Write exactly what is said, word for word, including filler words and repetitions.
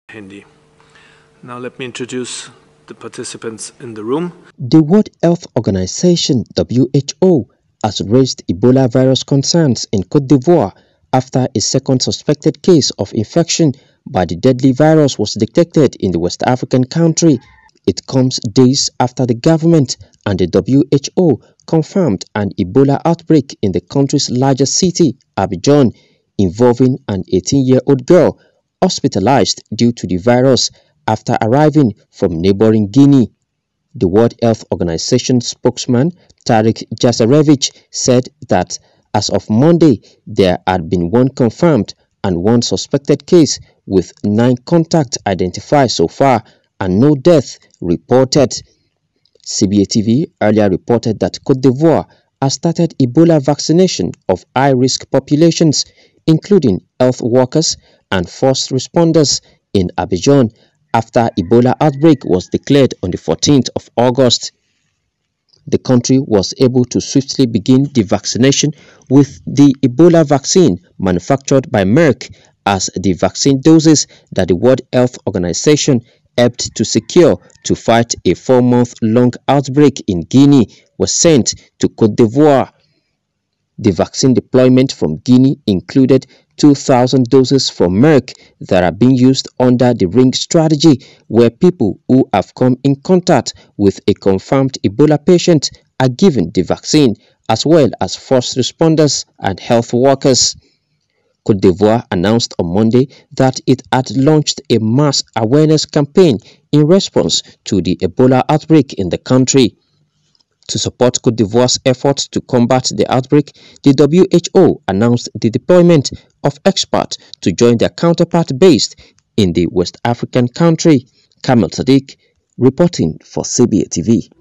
Hindi. Now let me introduce the participants in the room. The World Health Organization (W H O) has raised Ebola virus concerns in Cote d'Ivoire after a second suspected case of infection by the deadly virus was detected in the West African country. It comes days after the government and the W H O confirmed an Ebola outbreak in the country's largest city, Abidjan, involving an eighteen-year-old girl hospitalized due to the virus after arriving from neighboring Guinea. The World Health Organization spokesman Tarik Jasarevic said that as of Monday, there had been one confirmed and one suspected case, with nine contacts identified so far and no death reported. C B A T V earlier reported that Cote d'Ivoire has started Ebola vaccination of high-risk populations, including health workers and first responders in Abidjan, after Ebola outbreak was declared on the fourteenth of August. The country was able to swiftly begin the vaccination with the Ebola vaccine manufactured by Merck, as the vaccine doses that the World Health Organization helped to secure to fight a four-month-long outbreak in Guinea were sent to Cote d'Ivoire. The vaccine deployment from Guinea included two thousand doses from Merck that are being used under the ring strategy, where people who have come in contact with a confirmed Ebola patient are given the vaccine, as well as first responders and health workers. Cote d'Ivoire announced on Monday that it had launched a mass awareness campaign in response to the Ebola outbreak in the country. To support Cote d'Ivoire's efforts to combat the outbreak, the W H O announced the deployment of experts to join their counterpart based in the West African country. Kamel Sadiq reporting for C B A T V.